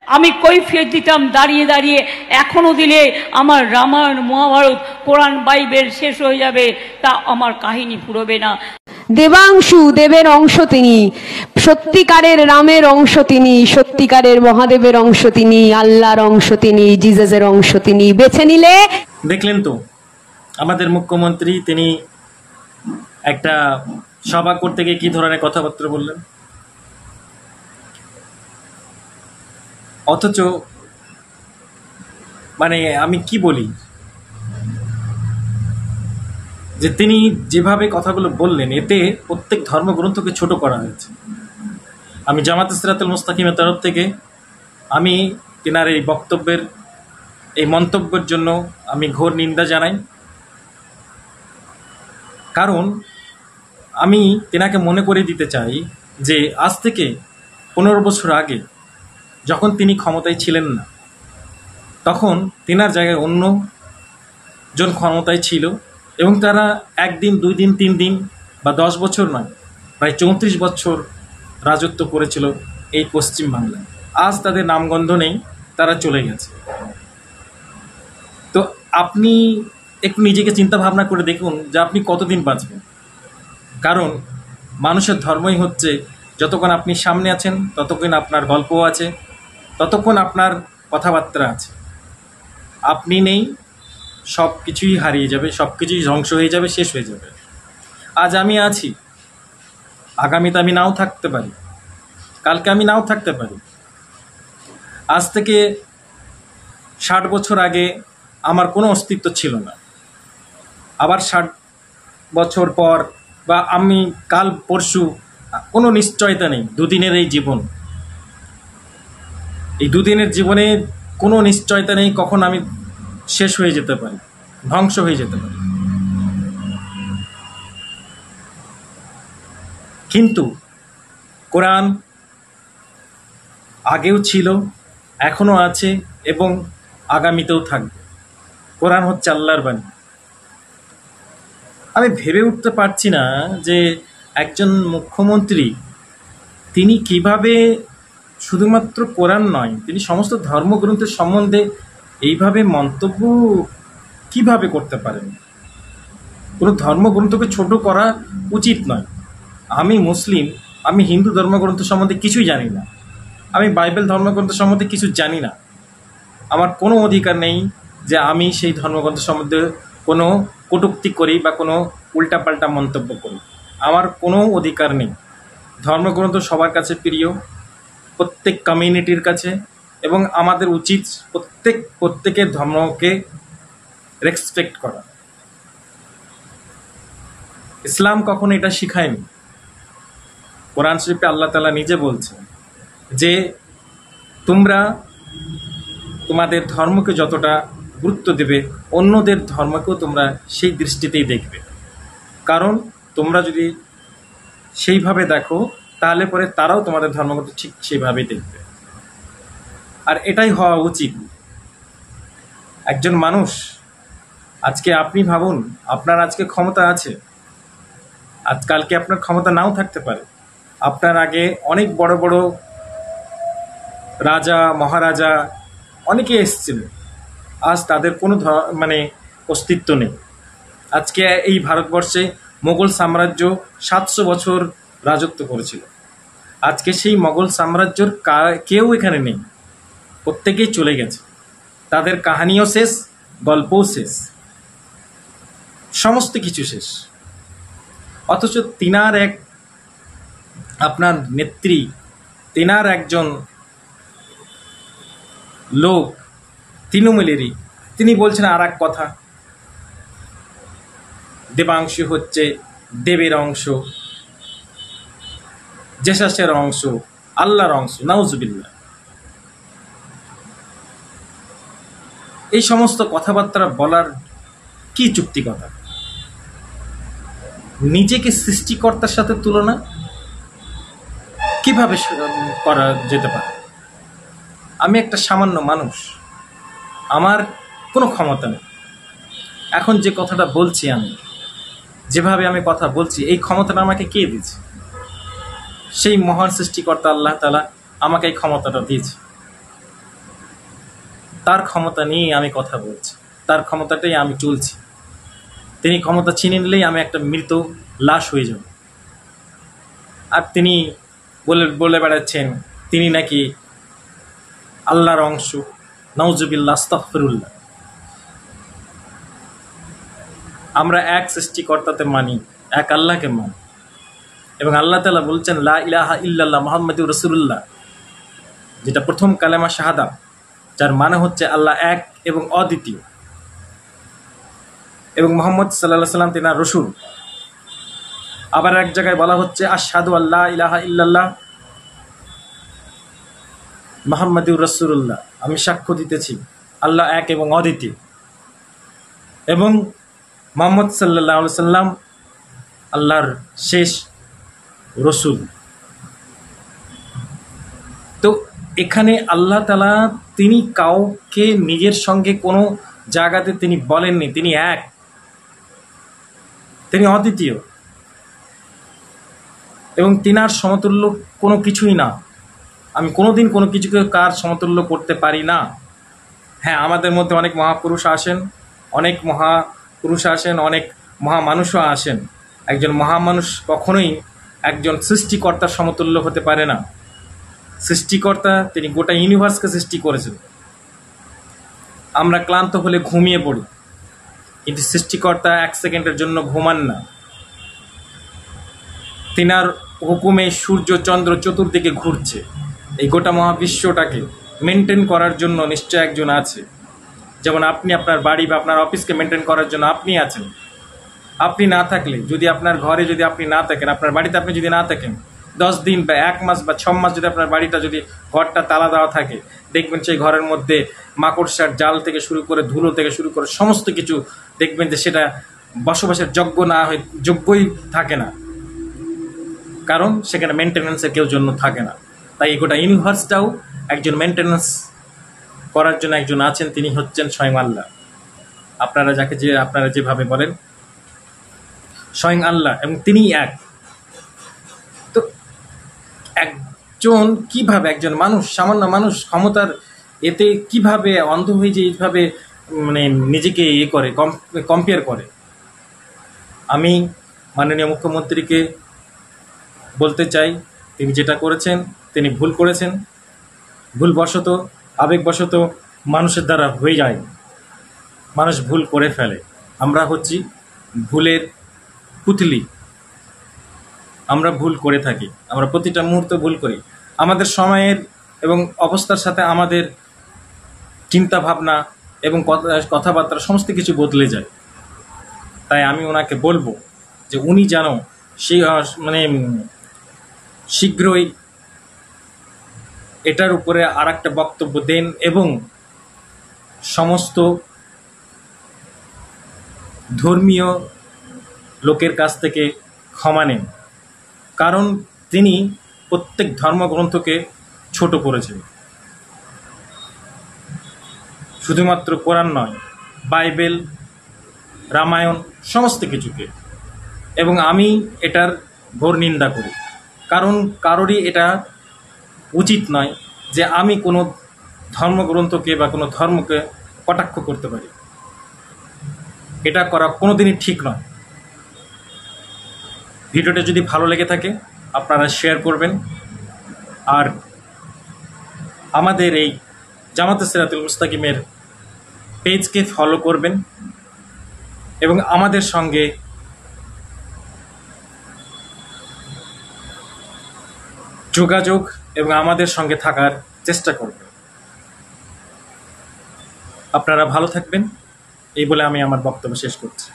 আমি কৈফিয়ত দিতাম দাঁড়িয়ে দাঁড়িয়ে, এখনো দিলে আমার রামায়ণ মহাভারত কোরআন বাইবেল শেষ হয়ে যাবে, তা আমার কাহিনী ফুরবে না। দেবাংশু, দেবের অংশ তিনি, সত্যিকারের রামের অংশ তিনি, সত্যিকারের মহাদেবের অংশ তিনি, আল্লাহর অংশ তিনি, জিজাসের অংশ তিনি। বেছে নিলে দেখলেন তো আমাদের মুখ্যমন্ত্রী তিনি একটা সভা করতে গিয়ে কি ধরনের কথাবার্তা বললেন। অথচ মানে আমি কি বলি, যে তিনি যেভাবে কথাগুলো বললেন এতে প্রত্যেক ধর্মগ্রন্থকে ছোট করা হয়েছে। আমি জামাত সিরাতুল মুস্তাকিমের তরফ থেকে আমি তিনার এই বক্তব্যের এই মন্তব্যের জন্য আমি ঘোর নিন্দা জানাই। কারণ আমি তেনাকে মনে করে দিতে চাই যে আজ থেকে 15 বছর আগে যখন তিনি ক্ষমতায় ছিলেন না, তখন তেনার জায়গায় অন্য জন ক্ষমতায় ছিল এবং তারা একদিন 2 দিন 3 দিন বা 10 বছর নয়, প্রায় 34 বছর রাজত্ব করেছিল এই পশ্চিম বাংলায়। আজ তাদের নামগন্ধ নেই, তারা চলে গেছে। তো আপনি একটু নিজেকে চিন্তা ভাবনা করে দেখুন যে আপনি কতদিন বাঁচবেন। কারণ মানুষের ধর্মই হচ্ছে যতক্ষণ আপনি সামনে আছেন ততক্ষণ আপনার গল্প আছে, ততক্ষণ আপনার কথাবার্তা আছে। আপনি নেই, সব কিছুই হারিয়ে যাবে, সব কিছুই ধ্বংস হয়ে যাবে, শেষ হয়ে যাবে। আজ আমি আছি, আগামীতে আমি নাও থাকতে পারি, কালকে আমি নাও থাকতে পারি। আজ থেকে 60 বছর আগে আমার কোনো অস্তিত্ব ছিল না, আবার 60 বছর পর বা আমি কাল পরশু, কোনো নিশ্চয়তা নেই। দুদিনের এই জীবন, এই দুদিনের জীবনে কোনো নিশ্চয়তা নেই কখন আমি শেষ হয়ে যেতে পারি, ধ্বংস হয়ে যেতে পারি। কিন্তু কোরআন আগেও ছিল, এখনো আছে এবং আগামীতেও থাকবে। কোরআন হচ্ছে আল্লাহর বাণী। আমি ভেবে উঠতে পারছি না যে একজন মুখ্যমন্ত্রী তিনি কিভাবে শুধুমাত্র কোরআন নয়, তিনি সমস্ত ধর্মগ্রন্থের সম্বন্ধে এইভাবে মন্তব্য কিভাবে করতে পারেন। কোনো ধর্মগ্রন্থকে ছোট করা উচিত নয়। আমি মুসলিম, আমি হিন্দু ধর্মগ্রন্থ সম্বন্ধে কিছুই জানি না, আমি বাইবেল ধর্মগ্রন্থ সম্বন্ধে কিছু জানি না। আমার কোনো অধিকার নেই যে আমি সেই ধর্মগ্রন্থ সম্বন্ধে কোনো কটূক্তি করি বা কোনো উল্টাপাল্টা মন্তব্য করি। আমার কোনো অধিকার নেই। ধর্মগ্রন্থ সবার কাছে প্রিয়, প্রত্যেক কমিউনিটির কাছে, এবং আমাদের উচিত প্রত্যেকের ধর্মকে রেসপেক্ট করা। ইসলাম কখনো এটা শিখায়নি। কোরআন শরীফে আল্লাহ তাআলা নিজে বলছেন যে তোমরা তোমাদের ধর্মকে যতটা গুরুত্ব দেবে, অন্যদের ধর্মকেও তোমরা সেই দৃষ্টিতেই দেখবে। কারণ তোমরা যদি সেইভাবে দেখো তাহলে পরে তারাও তোমাদের ধর্মকে ঠিক সেইভাবেই দেখবে। আর এটাই হওয়া উচিত। একজন মানুষ, আজকে আপনি ভাবুন, আপনার আজকে ক্ষমতা আছে, আজকালকে আপনার ক্ষমতা নাও থাকতে পারে। আপনার আগে অনেক বড় বড় রাজা মহারাজা অনেকে এসেছিলেন, আজ তাদের কোনো অস্তিত্ব নেই। আজকে এই ভারতবর্ষে মোগল সাম্রাজ্য 700 বছর রাজত্ব করেছিল। আজকে সেই মোগল সাম্রাজ্যর কেউ এখানে নেই, প্রত্যেকেই চলে গেছে। তাদের কাহিনীও শেষ, গল্পও শেষ, সমস্ত কিছু শেষ। অথচ তিনার এক আপনার নেত্রী, তিনার একজন লোক তৃণমূলেরই, তিনি বলছেন আর এক কথা, দেবাংশু হচ্ছে দেবের অংশ, জেসাসের অংশ, আল্লাহর অংশ। নাউজুবিল্লাহ। এই সমস্ত কথাবার্তা বলার কি যুক্তিকতা? নিজেকে সৃষ্টিকর্তার সাথে তুলনা কিভাবে করা যেতে পারে? আমি একটা সামান্য মানুষ, আমার কোনো ক্ষমতা নেই। এখন যে কথাটা বলছি, আমি যেভাবে আমি কথা বলছি, এই ক্ষমতাটা আমাকে কে দিয়েছে? সেই মহান সৃষ্টিকর্তা আল্লাহ তাআলা আমাকে এই ক্ষমতাটা দিয়েছে। তার ক্ষমতা নিয়ে আমি কথা বলছি, তার ক্ষমতাটাই আমি চলছি। তিনি ক্ষমতা ছিনে নিলেই আমি একটা মৃত লাশ হয়ে যাব। আর তিনি বলে বেড়াচ্ছেন তিনি নাকি আল্লাহর অংশ। নাউজুবিল্লাহ, আস্তাগফিরুল্লাহ। আমরা এক সৃষ্টিকর্তাতে মানি, এক আল্লাহকে মানি, এবং আল্লাহ তাআলা বলছেন লা ইলাহা ইল্লাল্লাহ মুহাম্মাদুর রাসূলুল্লাহ, যেটা প্রথম কালেমা শাহাদা, যার মানে হচ্ছে আল্লাহ এক এবং অদ্বিতীয়, এবং মুহাম্মদ সাল্লাল্লাহু আলাইহি সাল্লাম তিনার রাসূল। আবার এক জায়গায় বলা হচ্ছে আশহাদু আল্লা ইলাহা ইল্লাল্লাহ মুহাম্মাদুর রাসূলুল্লাহ, আমি সাক্ষ্য দিতেছি আল্লাহ এক এবং অদ্বিতীয়, এবং মুহাম্মদ সাল্লাল্লাহু আলাইহি সাল্লাম আল্লাহর শেষ রসুল। তো এখানে আল্লাহ তাআলা তিনি কাউকে নিজের সঙ্গে কোনো জায়গাতে তিনি বলেননি তিনি এক, তিনি অদ্বিতীয়, এবং তিনার সমতুল্য কোনো কিছুই না। আমি কোনোদিন কোনো কিছুকে কার সমতুল্য করতে পারি না। হ্যাঁ, আমাদের মধ্যে অনেক মহাপুরুষ আসেন, অনেক মহামানুষও আসেন। একজন মহামানুষ কখনোই একজন সৃষ্টিকর্তার সমতুল্য হতে পারে না। সৃষ্টিকর্তা তিনি গোটা ইউনিভার্সকে সৃষ্টি করেছেন। আমরা ক্লান্ত হলে ঘুমিয়ে পড়ি, কিন্তু সৃষ্টিকর্তা এক সেকেন্ডের জন্য ঘুমান না। তিনার হুকুমে সূর্য চন্দ্র চতুর্দিকে ঘুরছে। এই গোটা মহাবিশ্বটাকে মেনটেন করার জন্য নিশ্চয় একজন আছে। যেমন আপনি আপনার বাড়ি বা আপনার অফিসকে মেনটেন করার জন্য আপনি আছেন। আপনি না থাকলে, যদি আপনার ঘরে যদি আপনি না থাকেন, আপনার বাড়িতে আপনি যদি না থাকেন, 10 দিন বা 1 মাস বা 6 মাস যদি আপনার বাড়িটা যদি ঘরটা তালা দেওয়া থাকে, দেখবেন সেই ঘরের মধ্যে মাকড়সার জাল থেকে শুরু করে ধুলো থেকে শুরু করে সমস্ত কিছু দেখবেন যে সেটা বসবাসের যোগ্যই থাকে না, কারণ সেখানে মেনটেন্যান্সের কেউ জন্য থাকে না। তাই গোটা ইউনিভার্সটাও একজন মেনটেন্যান্স করার জন্য একজন আছেন, তিনি হচ্ছেন স্বয়ং আল্লাহ। আপনারা যেভাবে বলেন স্বয়ং আল্লাহ, এবং তিনি এক। তো একজন মানুষ, সামান্য মানুষ ক্ষমতার এতে কিভাবে অন্ধ হয়ে যে এইভাবে মানে নিজেকে কম্পেয়ার করে। আমি মাননীয় মুখ্যমন্ত্রীকে বলতে চাই, তিনি যেটা করেছেন তিনি ভুল করেছেন। ভুলবশত, আবেগবশত মানুষের দ্বারা হয়ে যায়, মানুষ ভুল করে ফেলে। আমরা হচ্ছি ভুলের পুতলি, আমরা ভুল করে থাকি, আমরা প্রতিটা মুহূর্তে ভুল করি। আমাদের সময়ের এবং অবস্থার সাথে আমাদের চিন্তা ভাবনা এবং কথাবার্তা সমস্ত কিছু বদলে যায়। তাই আমি ওনাকে বলবো যে উনি যেন সেই শীঘ্রই এটার উপরে আরেকটা বক্তব্য দেন এবং সমস্ত ধর্মীয় লোকের কাছ থেকে ক্ষমা নেন, কারণ তিনি প্রত্যেক ধর্মগ্রন্থকে ছোট করেছেন। শুধুমাত্র কোরআন নয়, বাইবেল, রামায়ণ সমস্ত কিছুকে। এবং আমি এটার ঘোর নিন্দা করি, কারণ কারোরই এটা উচিত নয় যে আমি কোনো ধর্মগ্রন্থকে বা কোনো ধর্মকে কটাক্ষ করতে পারি। এটা করা কোনোদিনই ঠিক নয়। ভিডিওটা যদি ভালো লেগে থাকে আপনারা শেয়ার করবেন, আর আমাদের এই জামাতে সিরাতুল মুস্তাকিমের পেজকে ফলো করবেন এবং আমাদের সঙ্গে যোগাযোগ এবং আমাদের সঙ্গে থাকার চেষ্টা করবেন। আপনারা ভালো থাকবেন, এই বলে আমি আমার বক্তব্য শেষ করছি।